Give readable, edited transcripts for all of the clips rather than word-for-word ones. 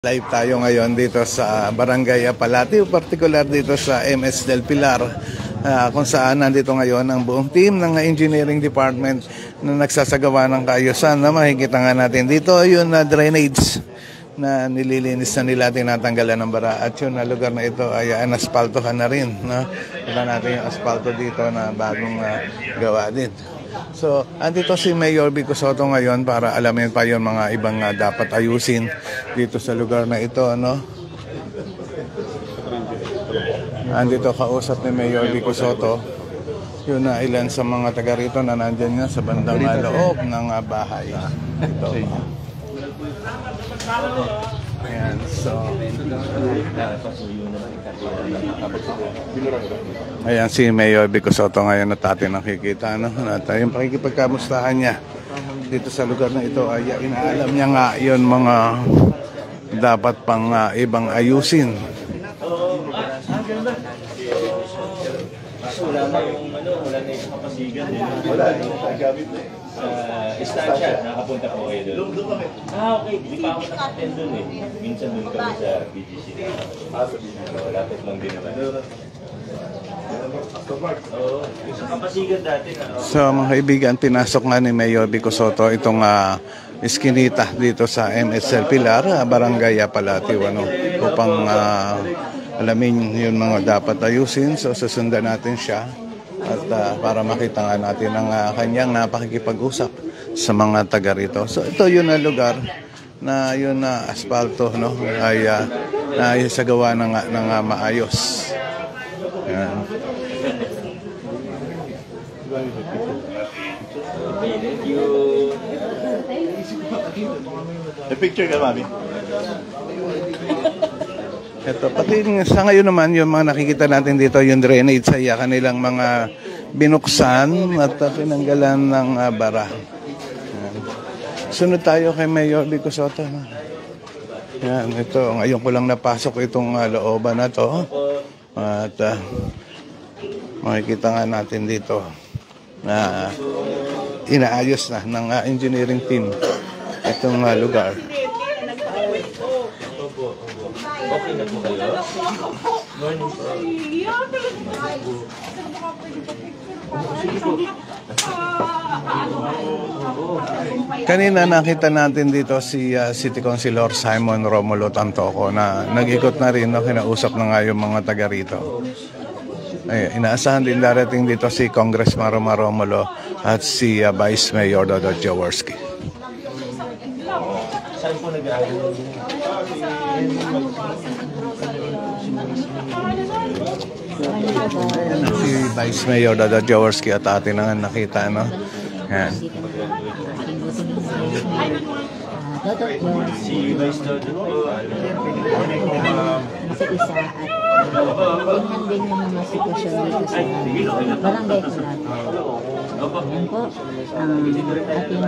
Live tayo ngayon dito sa Barangay Apalatiu, particular dito sa MS del Pilar, kung saan nandito ngayon ang buong team ng engineering department na nagsasagawa ng kaayusan. Makikita nga natin dito yung drainage na nililinis na nila, tinatanggalan ng bara, at yun na lugar na ito ay anaspaltohan na rin. Kita natin yung asfalto dito na bagong gawa din. So, andito si Mayor Vico Sotto ngayon para alamin pa yung mga ibang dapat ayusin dito sa lugar na ito, no? Andito kausap ni Mayor Vico Sotto. Yun na ilan sa mga taga rito na nandyan nga sa bandang loob ng bahay. Ito. Ayan, so ayan si Mayor Vico Sotto ngayon at atin nakikita, no? At yung pakikipagkamustahan niya dito sa lugar na ito ay inaalam niya nga yun mga dapat pang ibang ayusin. Wala na yung wala na yung kapasigan. Wala na yung gamit na istansya, nakapunta po kayo doon. Okay, di pa ako nakaten doon eh. Minsan doon kami sa BGC. Lapit lang din naman. Sa kapasigan dati na. So mga kaibigan, pinasok nga ni Mayor Vico Sotto itong iskinita dito sa MSL Pilar, Barangay Apalatiu, upang alamin yung mga dapat ayusin. So susundan natin siya at para makita nga natin ang kanyang pakikipag-usap sa mga taga rito. So ito yun na lugar na yun na asfalto, no, ay naisagawa ng maayos. Yan. Thank you. A picture ka, mami? Ito, pati sa ngayon naman, yung mga nakikita natin dito, yung drainage ay kanilang mga binuksan at pinanggalan ng bara. Yan. Sunod tayo kay Mayor Vico Sotto. Yan, ito, ngayon ko lang napasok itong looban na to. At makikita nga natin dito na inaayos na ng engineering team itong lugar. Okay na po kayo? Morning po. Kanina nakita natin dito si City Councilor Simon Romulo Tantoco na nag-ikot na rin, no, kinausap na nga yung mga taga rito. Ay, inaasahan din darating dito si Congressman Roma Romulo at si Vice Mayor Dodot Jaworski. Saan po nag-aaral? Si Vice Mayor Dodot Jaworski at atin na nakita, no? Yan. Si Vice Dodot po. Isa-isa at tingnan din yung mga sitwasyon dito sa barangay Apalatiu. Yan po ang ating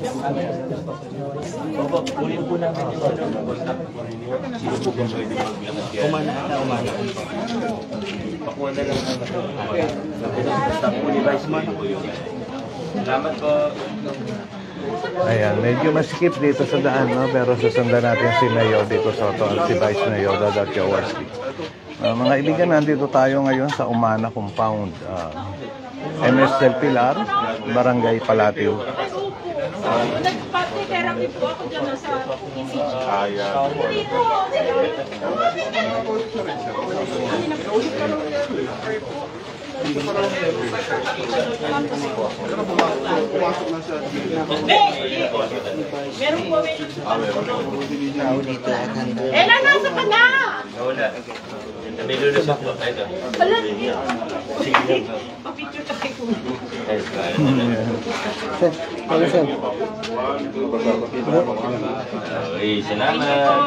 Ulit po namin sino po ba pwede maglakad yan? Umana. Pakuha na lang naman. Stop po ni Vice Mayor po yun. Salamat po. Ayan, medyo masikip dito sa daan, no? Pero susundan natin si Mayor Vico Sotto at si Vice Mayor Dodot Jaworski. Mga ibigan, nandito tayo ngayon sa Umana Compound, MS del Pilar, Barangay Apalatiu. Nagpati-therapy po ako dyan sa ECG. Meron po, nasa ka na! Wala. May lunas po. Ito. Hala, Sige. pa-picture tayo. Okay, salamat.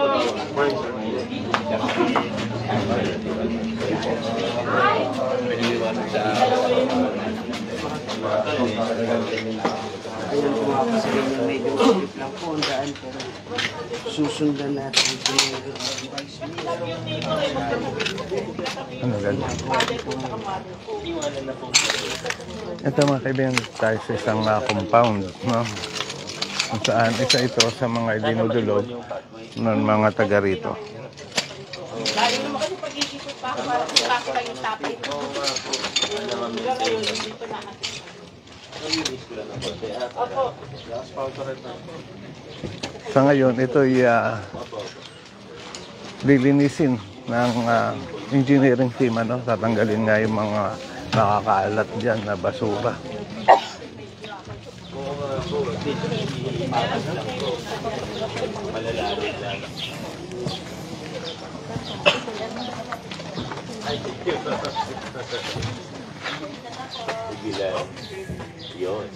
Susundan natin Ano ganda? Ito mga kaibigan, tayo sa isang compound, no? Kung saan isa ito sa mga dinudulog ng mga taga rito. Lalo naman kasi pag-iisip pa ako, parang nakakita yung topic. Hanggang ngayon, hindi pa nakakita. Opo. Sa ngayon, ito'y lilinisin ng engineering team. Tatanggalin nga yung mga nakakaalat dyan na basura. Yun.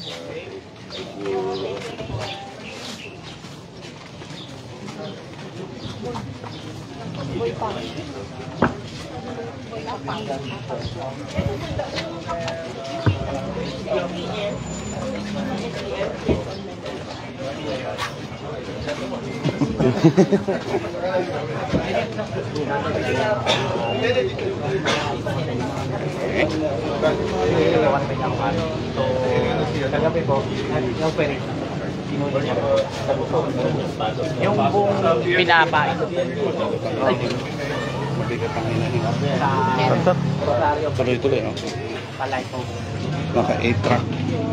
Yung buong pinapain. Tuloy-tuloy, no? Palay po. Naka 8-track.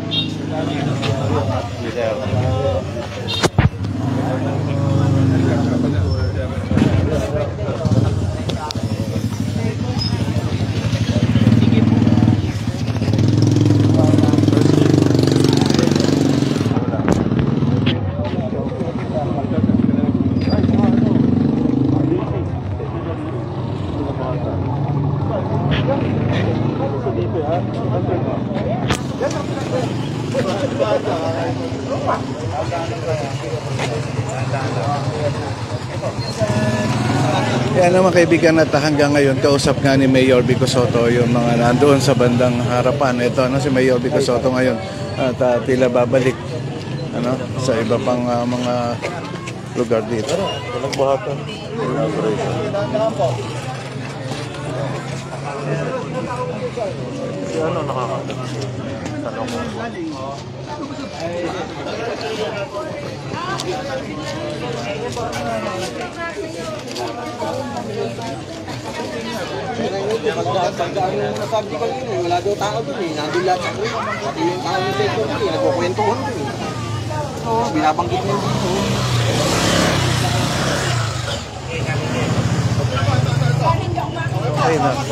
Yan naman kaibigan, at hanggang ngayon kausap nga ni Mayor Vico Sotto yung mga nandoon sa bandang harapan. Ito si Mayor Vico Sotto ngayon at tila babalik sa iba pang mga lugar dito. Walang bahatan. Ano nakakata? Tanong mo. Nasabi ko yun, wala daw tao dun eh. Nandun lahat sa kuya. Pati yung tao ng sektor eh. Nagkukwentuhan dun eh. Oo, binabanggit niya dito. Ayun na.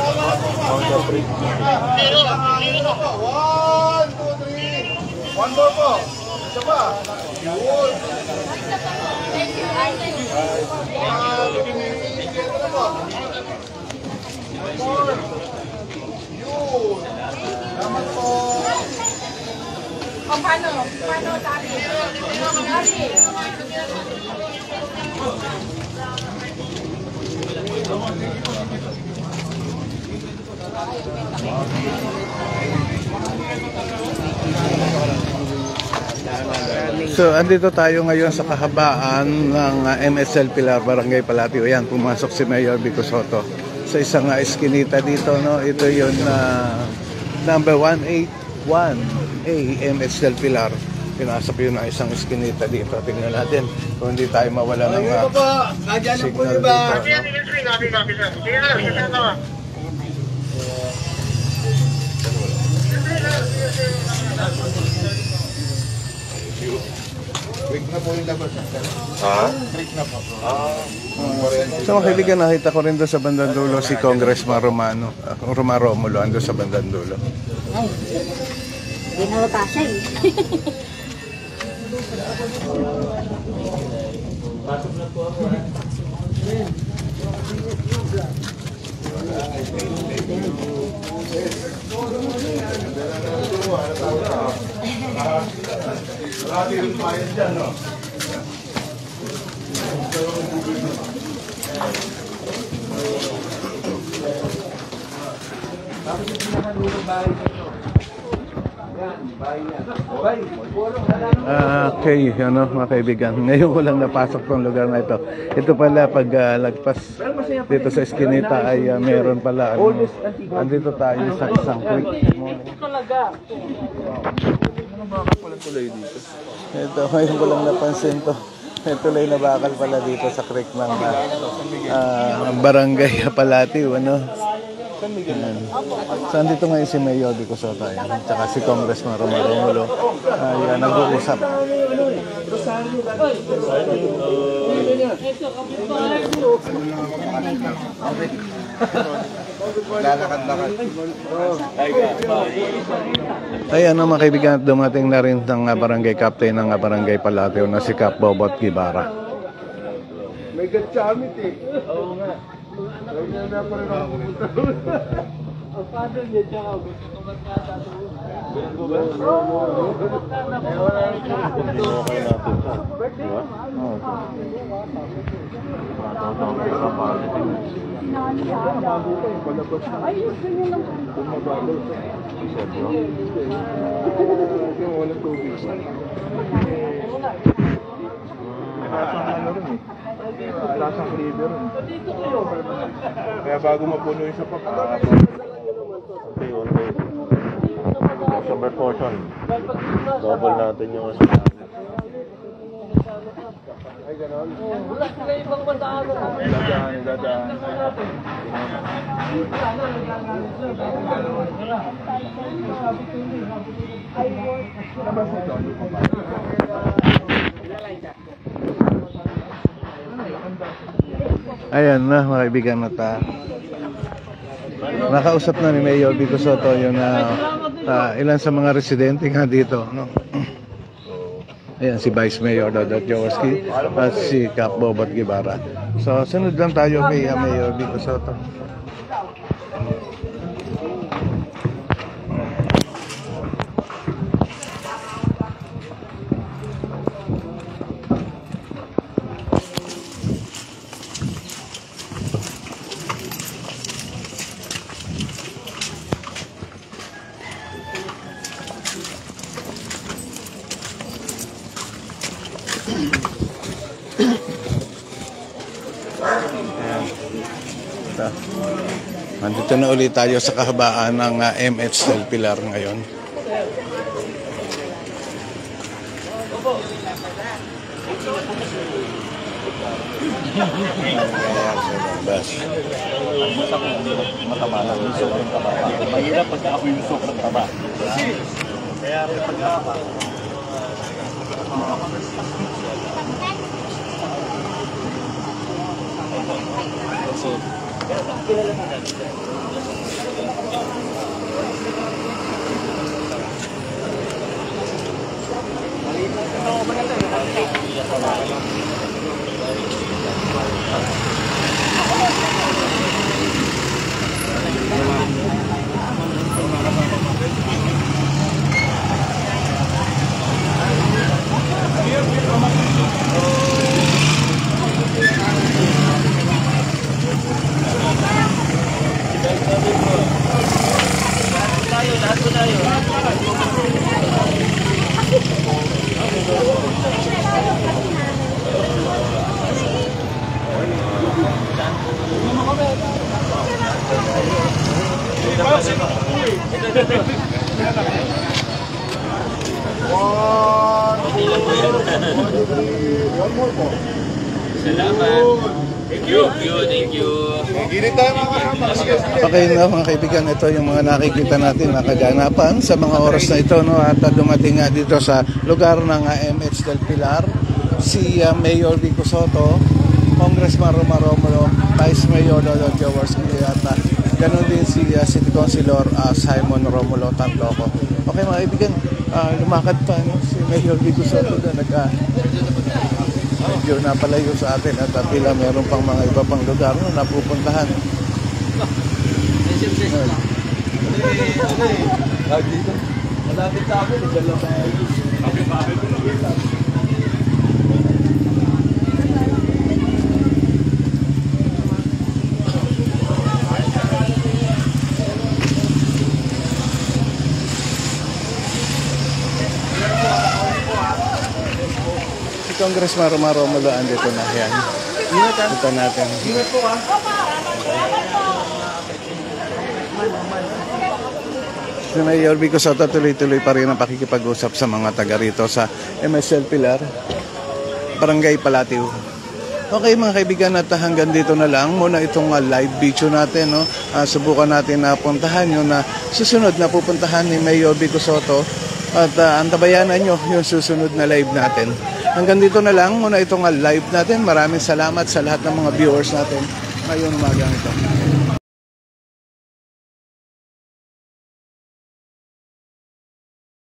One more po. Isa pa. Yun. Salamat po. O, paano? Paano sabi? Sabi. So, andito tayo ngayon sa kahabaan ng MSL Pilar, Barangay Palatio. Ayan, pumasok si Mayor Vico Sotto sa isang eskinita dito, no? Ito yung number 181A MSL Pilar. Pinasok yun ang isang eskinita dito. Tingnan natin kung hindi tayo mawala ng signal dito. Break na po yung labas. Break na po. So mga kaibigan, nakita ko rin doon sa bandang dulo si Congressman Romulo, ando sa bandang dulo. Ay, ginawa pa siya eh. Pasok na po ako. Marami yung bayan dyan, no? Okay, mga kaibigan. Ngayon ko lang napasok tong lugar na ito. Ito pala pag lagpas dito sa eskinita ay meron pala andito tayo sa isang creek. Talaga. Ito, ngayon ko lang napansin to. May tulay na bakal pala dito sa creek ng Barangay Apalatiu, ano? Ayan. Saan dito ngayon si Mayor Vico Soto, ayan. Tsaka si Congressman Romulo. Ayan, nag-uusap. Ayan mga kaibigan, dumating na rin ng barangay captain ng Barangay Palateo na si Cap Bobot Guevara. May gatsamit eh. Oo nga. Kaya na pa rin ako pumunta. Ang father niya tsaka gusto ko magkata ito. Lasang liver. Kaya bago mapuno yung sa Summer portion. Double natin yung ay ganon. Wala sila ibang bandaan. Dadaan. Ayan na mga kaibigan, at nakausap na ni Mayor Vico Soto yung ilan sa mga residente nga dito, no? Ayan si Vice Mayor Dodot Jaworski at si Cap Bobot Guevara. So sunod lang tayo kay Mayor Vico Soto. Nandito na ulit tayo sa kahabaan ng MH del Pilar ngayon. mahirap pagka ako yung sobrang taba. Kaya pagka Okay na mga kaibigan, ito yung mga nakikita natin na kaganapan sa mga oras na ito, no? At dumating nga dito sa lugar ng MH del Pilar si Mayor Vico Soto, Congressman Romulo, Vice Mayor Dodot Jaworski at ganoon din si City Councilor Simon Romulo Tantoco. Okay mga kaibigan, lumakad pa, no? Si Mayor Vico Soto na medyo napalayo sa atin at tila meron pang mga iba pang lugar na napupuntahan. Malapit sa akin, dalawa tayo. Si Congressman Romulo andito na yan. Punta natin. Si Mayor Vico Soto tuloy-tuloy pa rin ang pakikipag-usap sa mga taga rito sa MSL Pilar, Barangay Palatio. Okay mga kaibigan, at hanggang dito na lang muna itong live video natin. No? Subukan natin na puntahan yung susunod na pupuntahan ni Mayor Vico Soto at antabayanan nyo yung susunod na live natin. Hanggang dito na lang muna itong live natin. Maraming salamat sa lahat ng mga viewers natin ngayong umagang ito.